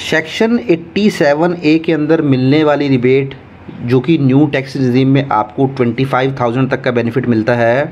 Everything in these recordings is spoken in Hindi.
सेक्शन 87A के अंदर मिलने वाली रिबेट जो कि न्यू टैक्स रिजीम में आपको 25,000 तक का बेनिफिट मिलता है।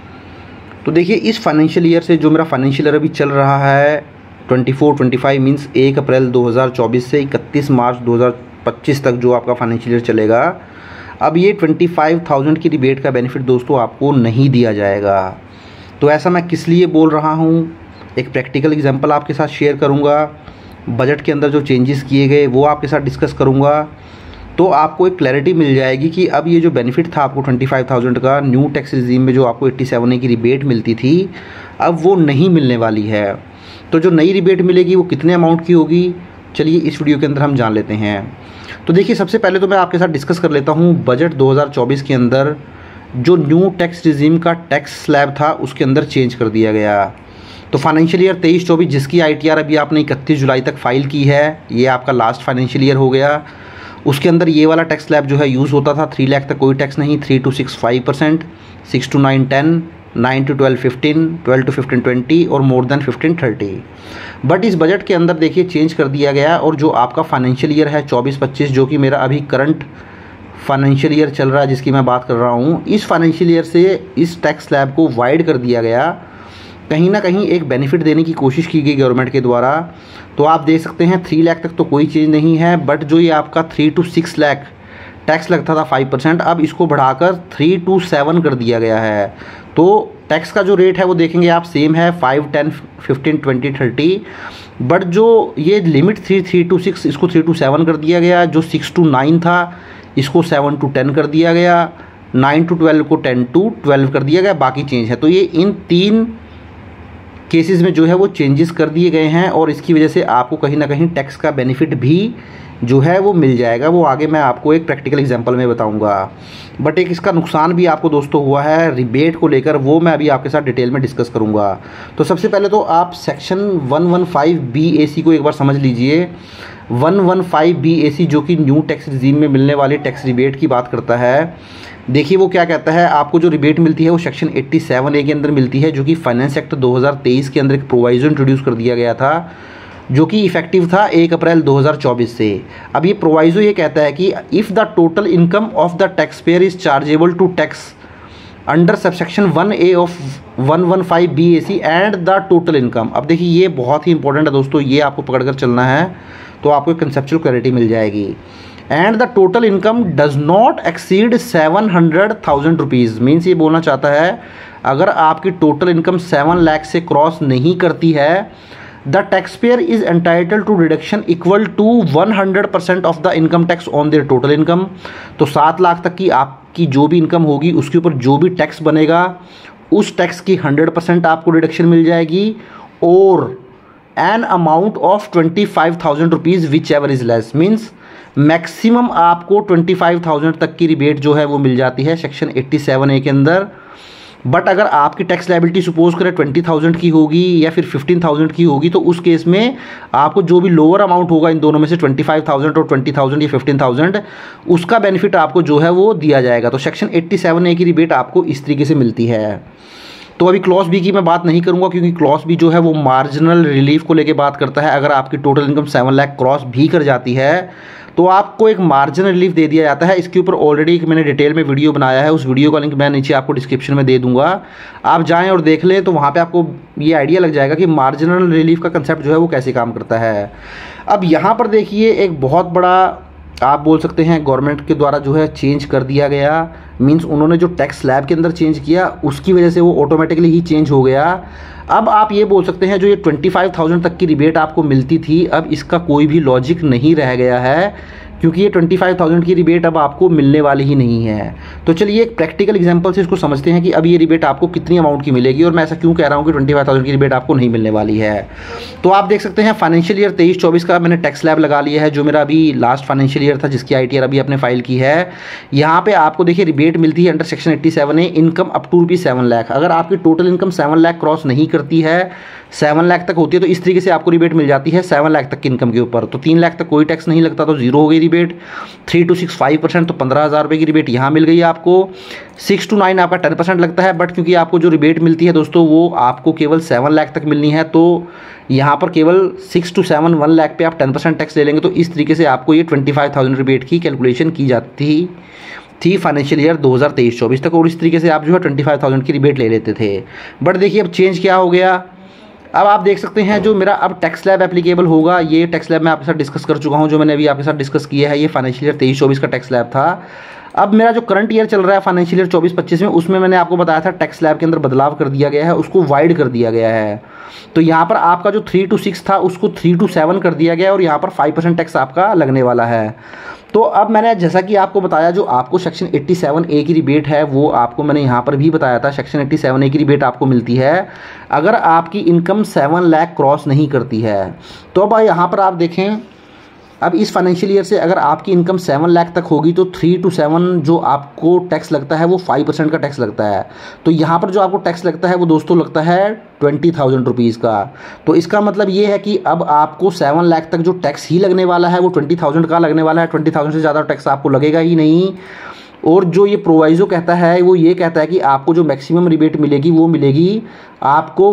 तो देखिए, इस फाइनेंशियल ईयर से जो मेरा फाइनेंशियल ईयर अभी चल रहा है 24-25 मीन्स 1 अप्रैल 2024 से 31 मार्च 2025 तक जो आपका फाइनेंशियल ईयर चलेगा, अब ये 25,000 की रिबेट का बेनिफिट दोस्तों आपको नहीं दिया जाएगा। तो ऐसा मैं किस लिए बोल रहा हूँ, एक प्रैक्टिकल एग्जांपल आपके साथ शेयर करूँगा, बजट के अंदर जो चेंजेस किए गए वो आपके साथ डिस्कस करूँगा, तो आपको एक क्लैरिटी मिल जाएगी कि अब ये जो बेनिफिट था आपको 25,000 का न्यू टैक्स रिजीम में जो आपको 87A की रिबेट मिलती थी, अब वो नहीं मिलने वाली है। तो जो नई रिबेट मिलेगी वो कितने अमाउंट की होगी, चलिए इस वीडियो के अंदर हम जान लेते हैं। तो देखिए, सबसे पहले तो मैं आपके साथ डिस्कस कर लेता हूँ बजट 2024 के अंदर जो न्यू टैक्स रिजीम का टैक्स स्लैब था उसके अंदर चेंज कर दिया गया। तो फाइनेंशियल ईयर 23-24 जिसकी ITR अभी आपने 31 जुलाई तक फाइल की है, ये आपका लास्ट फाइनेंशियल ईयर हो गया। उसके अंदर ये वाला टैक्स स्लैब जो है यूज़ होता था। 3 लाख तक कोई टैक्स नहीं, 3 to 6 5%, 6 to 9 10, 9 to 12 15, 12 to 15 20 और मोर देन 15 30। बट इस बजट के अंदर देखिए चेंज कर दिया गया और जो आपका फाइनेंशियल ईयर है 24-25 जो कि मेरा अभी करंट फाइनेंशियल ईयर चल रहा है जिसकी मैं बात कर रहा हूँ, इस फाइनेंशियल ईयर से इस टैक्स स्लैब को वाइड कर दिया गया। कहीं ना कहीं एक बेनिफिट देने की कोशिश की गई गवर्नमेंट के द्वारा। तो आप देख सकते हैं 3 लाख तक तो कोई चेंज नहीं है, बट जो ये आपका 3 to 6 लाख टैक्स लगता था 5%, अब इसको बढ़ाकर 3 to 7 कर दिया गया है। तो टैक्स का जो रेट है वो देखेंगे आप सेम है 5, 10, 15, 20, 30, बट जो ये लिमिट थी 3 to 6 इसको 3 to 7 कर दिया गया। जो 6 to 9 था इसको 7 to 10 कर दिया गया, 9 to 12 को 10 to 12 कर दिया गया, बाकी चेंज है। तो ये इन 3 केसेस में जो है वो चेंजेस कर दिए गए हैं और इसकी वजह से आपको कहीं ना कहीं टैक्स का बेनिफिट भी जो है वो मिल जाएगा। वो आगे मैं आपको एक प्रैक्टिकल एग्जांपल में बताऊंगा। बट एक इसका नुकसान भी आपको दोस्तों हुआ है रिबेट को लेकर, वो मैं अभी आपके साथ डिटेल में डिस्कस करूंगा। तो सबसे पहले तो आप सेक्शन 115BAC को एक बार समझ लीजिए। 115BAC जो कि न्यू टैक्स रिजीम में मिलने वाले टैक्स रिबेट की बात करता है। देखिए वो क्या कहता है, आपको जो रिबेट मिलती है वो सेक्शन 87A के अंदर मिलती है, जो कि फाइनेंस एक्ट 2023 के अंदर एक प्रोवाइजो इंट्रोड्यूस कर दिया गया था जो कि इफेक्टिव था 1 अप्रैल 2024 से। अब ये प्रोवाइजो ये कहता है कि if the total income of the tax payer is chargeable to tax under subsection 1A of 115BAC and the total income. अब देखिए ये बहुत ही इंपॉर्टेंट है दोस्तों, ये आपको पकड़कर चलना है तो आपको कंसेप्चुअल क्लैरिटी मिल जाएगी। And the total income does not exceed 700,000 rupees. Means ये बोलना चाहता है अगर आपकी टोटल इनकम 7 लाख से क्रॉस नहीं करती है, the tax payer is entitled to deduction equal to 100% of the income tax on their total income. तो 7 लाख तक की आपकी जो भी इनकम होगी उसके ऊपर जो भी टैक्स बनेगा उस टैक्स की 100% आपको डिडक्शन मिल जाएगी, और an amount of 25,000 rupees whichever is less. Means maximum आपको 25,000 तक की रिबेट जो है वो मिल जाती है सेक्शन 87A के अंदर। बट अगर आपकी टैक्स लायबिलिटी सपोज करें 20,000 की होगी या फिर 15,000 की होगी, तो उस केस में आपको जो भी लोअर अमाउंट होगा इन दोनों में से 25,000 और 20,000 या 15,000, उसका बेनिफिट आपको जो है वो दिया जाएगा। तो सेक्शन 87A की रिबेट आपको इस तरीके से मिलती है। तो अभी क्लॉज बी की मैं बात नहीं करूंगा क्योंकि क्लॉज बी जो है वो मार्जिनल रिलीफ को लेके बात करता है। अगर आपकी टोटल इनकम 7 लाख क्रॉस भी कर जाती है तो आपको एक मार्जिनल रिलीफ दे दिया जाता है। इसके ऊपर ऑलरेडी एक मैंने डिटेल में वीडियो बनाया है, उस वीडियो का लिंक मैं नीचे आपको डिस्क्रिप्शन में दे दूंगा, आप जाएं और देख लें। तो वहाँ पे आपको ये आइडिया लग जाएगा कि मार्जिनल रिलीफ का कंसेप्ट जो है वो कैसे काम करता है। अब यहाँ पर देखिए एक बहुत बड़ा आप बोल सकते हैं गवर्नमेंट के द्वारा जो है चेंज कर दिया गया। मींस उन्होंने जो टैक्स स्लैब के अंदर चेंज किया उसकी वजह से वो ऑटोमेटिकली ही चेंज हो गया। अब आप ये बोल सकते हैं जो ये 25,000 तक की रिबेट आपको मिलती थी, अब इसका कोई भी लॉजिक नहीं रह गया है क्योंकि ये 25,000 की रिबेट अब आपको मिलने वाली ही नहीं है। तो चलिए एक प्रैक्टिकल एग्जांपल से इसको समझते हैं कि अब ये रिबेट आपको कितनी अमाउंट की मिलेगी और मैं ऐसा क्यों कह रहा हूँ कि 25,000 की रिबेट आपको नहीं मिलने वाली है। तो आप देख सकते हैं फाइनेंशियल ईयर 23-24 का मैंने टैक्स स्लैब लगा लिया है, जो मेरा अभी लास्ट फाइनेंशियल ईयर था जिसकी ITR अभी आपने फाइल की है। यहाँ पे आपको देखिए रिबेट मिलती है under section 87A income up to ₹7 lakh. अगर आपकी टोटल इनकम 7 लाख क्रॉस नहीं करती है 7 लाख तक होती है तो इस तरीके से आपको रिबेट मिल जाती है 7 लाख तक की इनकम के ऊपर। तो 3 लाख तक कोई टैक्स नहीं लगता तो 0 हो गई रिबेट। 3 to 6 5% तो 15,000 रुपये की रिबेट यहाँ मिल गई आपको। 6 to 9 आपका 10% लगता है, बट क्योंकि आपको जो रिबेट मिलती है दोस्तों वो आपको केवल 7 लाख तक मिलनी है, तो यहाँ पर केवल 6 to 7 1 लाख पे आप 10% टैक्स ले लेंगे। तो इस तरीके से आपको ये 25,000 रिबेट की कैलकुलेशन की जाती थी फाइनेंशियल ईयर 2023-24 तक, और इस तरीके से आप जो है 25,000 की रिबेट ले लेते थे। बट देखिए अब चेंज क्या हो गया, अब आप देख सकते हैं जो मेरा अब टैक्स स्लैब एप्लीकेबल होगा, ये टैक्स स्लैब मैं आपके साथ डिस्कस कर चुका हूँ, जो मैंने अभी आपके साथ डिस्कस किया है ये फाइनेंशियल ईयर 23-24 का टैक्स स्लैब था। अब मेरा जो करंट ईयर चल रहा है फाइनेंशियल ईयर 24-25 में, उसमें मैंने आपको बताया था टैक्स स्लैब के अंदर बदलाव कर दिया गया है, उसको वाइड कर दिया गया है। तो यहाँ पर आपका जो 3 to 6 था उसको 3 to 7 कर दिया गया है, और यहाँ पर 5% टैक्स आपका लगने वाला है। तो अब मैंने जैसा कि आपको बताया, जो आपको सेक्शन 87A की रिबेट है वो आपको मैंने यहाँ पर भी बताया था। सेक्शन 87A की रिबेट आपको मिलती है अगर आपकी इनकम 7 लाख क्रॉस नहीं करती है। तो अब यहाँ पर आप देखें, अब इस फाइनेंशियल ईयर से अगर आपकी इनकम 7 लाख तक होगी तो 3 to 7 जो आपको टैक्स लगता है वो 5% का टैक्स लगता है। तो यहाँ पर जो आपको टैक्स लगता है वो दोस्तों लगता है 20,000 रुपीज़ का। तो इसका मतलब ये है कि अब आपको 7 लाख तक जो टैक्स ही लगने वाला है वो 20,000 का लगने वाला है। 20,000 से ज़्यादा टैक्स आपको लगेगा ही नहीं। और जो ये प्रोवाइजो कहता है वो ये कहता है कि आपको जो मैक्सिमम रिबेट मिलेगी वो मिलेगी आपको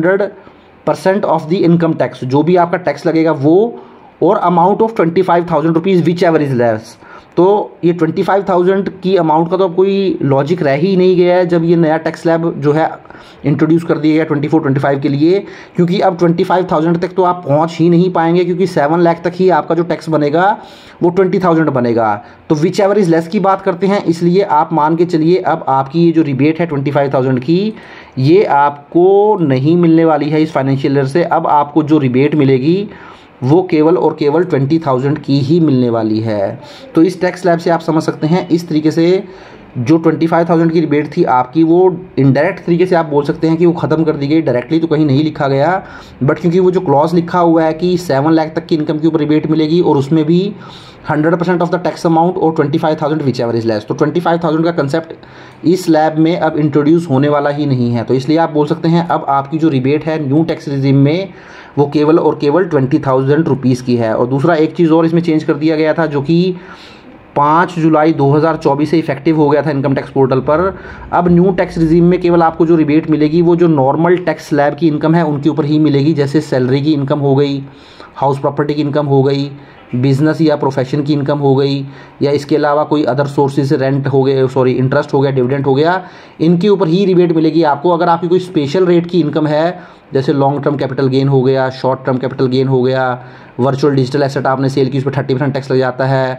100% ऑफ द इनकम टैक्स, जो भी आपका टैक्स लगेगा वो, और amount of 25,000 rupees whichever is less. तो ये 25,000 की अमाउंट का तो अब कोई लॉजिक रह ही नहीं गया है जब ये नया टैक्स स्लैब जो है इंट्रोड्यूस कर दिया गया 24-25 के लिए, क्योंकि अब 25,000 तक तो आप पहुंच ही नहीं पाएंगे, क्योंकि 7 लाख तक ही आपका जो टैक्स बनेगा वो 20,000 बनेगा। तो विच एवर इज़ लेस की बात करते हैं, इसलिए आप मान के चलिए अब आपकी ये जो रिबेट है 25,000 की, ये आपको नहीं मिलने वाली है इस फाइनेंशियल ईयर से। अब आपको जो रिबेट मिलेगी वो केवल और केवल 20,000 की ही मिलने वाली है। तो इस टैक्स स्लैब से आप समझ सकते हैं इस तरीके से जो 25,000 की रिबेट थी आपकी, वो इनडायरेक्ट तरीके से आप बोल सकते हैं कि वो ख़त्म कर दी गई। डायरेक्टली तो कहीं नहीं लिखा गया, बट क्योंकि वो जो क्लॉज लिखा हुआ है कि 7 लाख तक की इनकम के ऊपर रिबेट मिलेगी और उसमें भी 100% ऑफ द टैक्स अमाउंट और 25,000 विच एवर इज लेस, तो 25,000 का कंसेप्ट इस स्लैब में अब इंट्रोड्यूस होने वाला ही नहीं है। तो इसलिए आप बोल सकते हैं अब आपकी जो रिबेट है न्यू टैक्स रिजीम में वो केवल और केवल 20,000 रुपीज़ की है। और दूसरा एक चीज़ और इसमें चेंज कर दिया गया था, जो कि 5 जुलाई 2024 से इफेक्टिव हो गया था इनकम टैक्स पोर्टल पर। अब न्यू टैक्स रिजीम में केवल आपको जो रिबेट मिलेगी वो जो नॉर्मल टैक्स स्लैब की इनकम है उनके ऊपर ही मिलेगी, जैसे सैलरी की इनकम हो गई, हाउस प्रॉपर्टी की इनकम हो गई, बिजनेस या प्रोफेशन की इनकम हो गई, या इसके अलावा कोई अदर सोर्सेज से रेंट हो गए, सॉरी इंटरेस्ट हो गया, डिविडेंड हो गया, इनके ऊपर ही रिबेट मिलेगी आपको। अगर आपकी कोई स्पेशल रेट की इनकम है, जैसे लॉन्ग टर्म कैपिटल गेन हो गया, शॉर्ट टर्म कैपिटल गेन हो गया, वर्चुअल डिजिटल एसेट आपने सेल की, उस पर 30% टैक्स लग जाता है।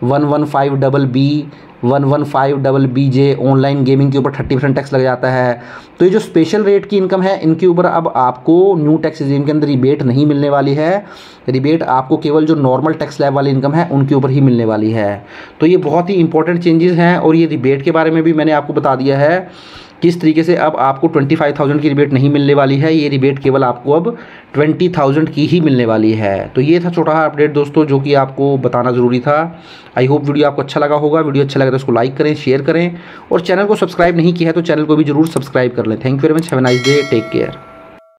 115BJ ऑनलाइन गेमिंग के ऊपर 30% टैक्स लग जाता है। तो ये जो स्पेशल रेट की इनकम है इनके ऊपर अब आपको न्यू टैक्स रिजीम के अंदर रिबेट नहीं मिलने वाली है। रिबेट आपको केवल जो नॉर्मल टैक्स स्लैब वाली इनकम है उनके ऊपर ही मिलने वाली है। तो ये बहुत ही इंपॉर्टेंट चेंजेस हैं, और ये रिबेट के बारे में भी मैंने आपको बता दिया है किस तरीके से अब आपको 25,000 की रिबेट नहीं मिलने वाली है। ये रिबेट केवल आपको अब 20,000 की ही मिलने वाली है। तो ये था छोटा अपडेट दोस्तों, जो कि आपको बताना ज़रूरी था। आई होप वीडियो आपको अच्छा लगा होगा। वीडियो अच्छा लगा तो इसको लाइक करें, शेयर करें, और चैनल को सब्सक्राइब नहीं किया है तो चैनल को भी जरूर सब्सक्राइब कर लें। Thank you very much, have a nice day, take care.